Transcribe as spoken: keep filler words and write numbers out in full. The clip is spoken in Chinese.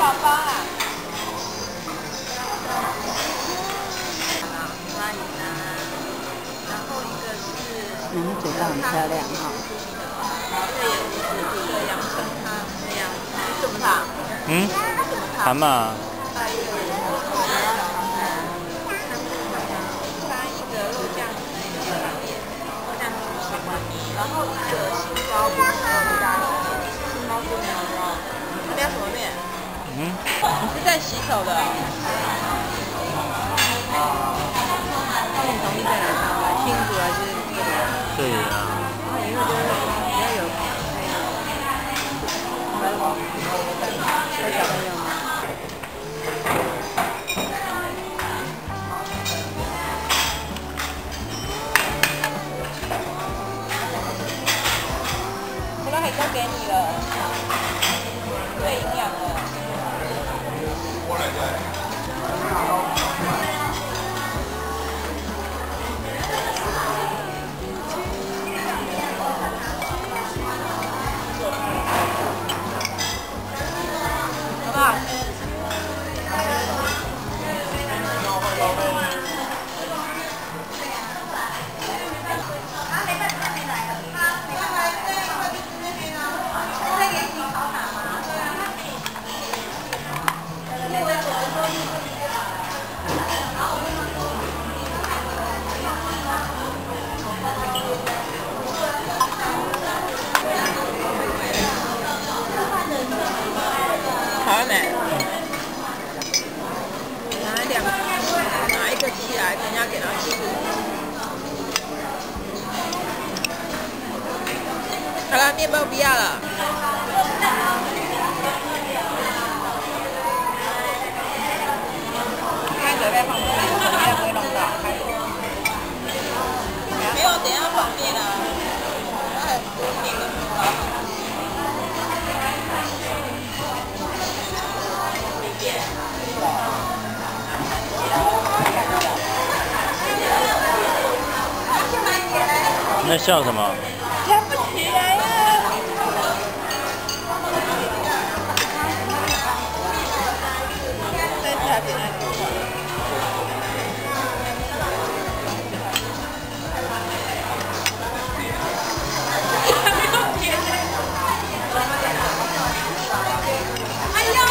宝宝啊！欢迎啊！然后一个是， 嗯，嘴巴很漂亮哈。 这也是这个养生汤，这样什么汤？ 嗯，蛤蟆。 加一个肉酱的那个上面，这样然后一个杏鲍菇加杏鲍菇牛肉，这边什么面？ 嗯， 你是在洗手的、哦？那你同意再来上吗？新竹还是这里？ 这里啊。 因为就是比较有那个，有小朋友吗？胡辣海都给你了，最营养的。好不好吃？好了没？拿两个，拿一个起来，等一下给他吃。好了，面包不要了。开水再放面，等一下不会弄到。没有，等一下放面啊。还有多面的面包。 你在笑什么？ 想不起来了。这次还比那个快。哎呦！